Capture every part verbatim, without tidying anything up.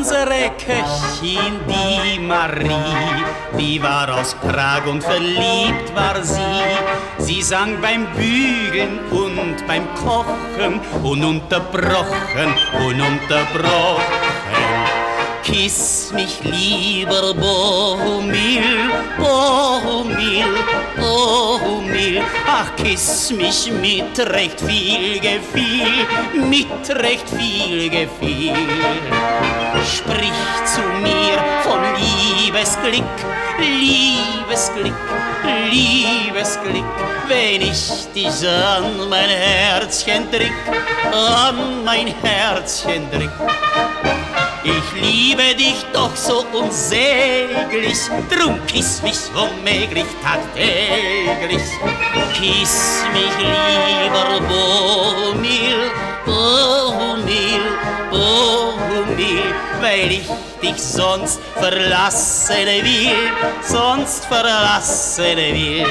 Unsere Köchin, die Marie, die war aus Prag und verliebt war sie. Sie sang beim Bügeln und beim Kochen, ununterbrochen, ununterbrochen. Kiss mich lieber, Bohumil, Bohumil, Bohumil. Ach, kiss mich mit recht viel Gefühl, mit recht viel Gefühl. Sprich zu mir von Liebesglück, Liebesglück, Liebesglück. Wenn ich dich an mein Herzchen drück, an mein Herzchen drück. Ich liebe dich doch so unsäglich, drum kiss mich womöglich tagtäglich. Kiss mich lieber, Bohumil, Bohumil, Bohumil, weil ich dich sonst verlassen will, sonst verlassen will.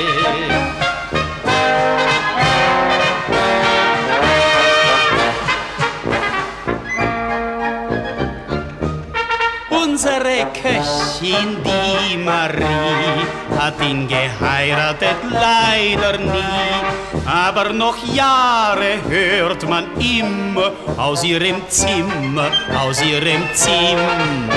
Unsere Köchin, die Marie, hat ihn geheiratet, leider nie. Aber noch Jahre hört man immer aus ihrem Zimmer, aus ihrem Zimmer.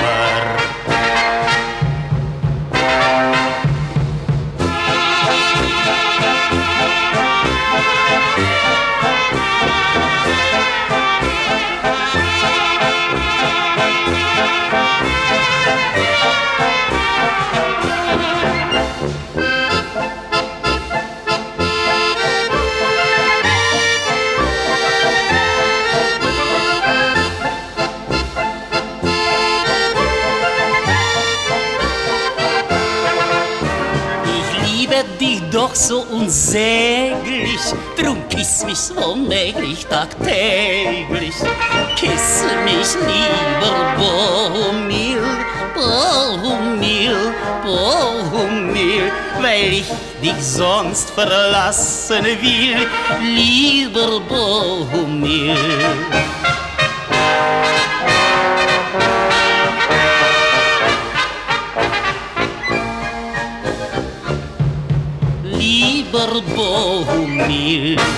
Dich doch so unsäglich, drum kiss mich womöglich tagtäglich. Kiss mich lieber, Bohumil, Bohumil, Bohumil, weil ich dich sonst verlassen will, lieber Bohumil. Lieber Bohumil.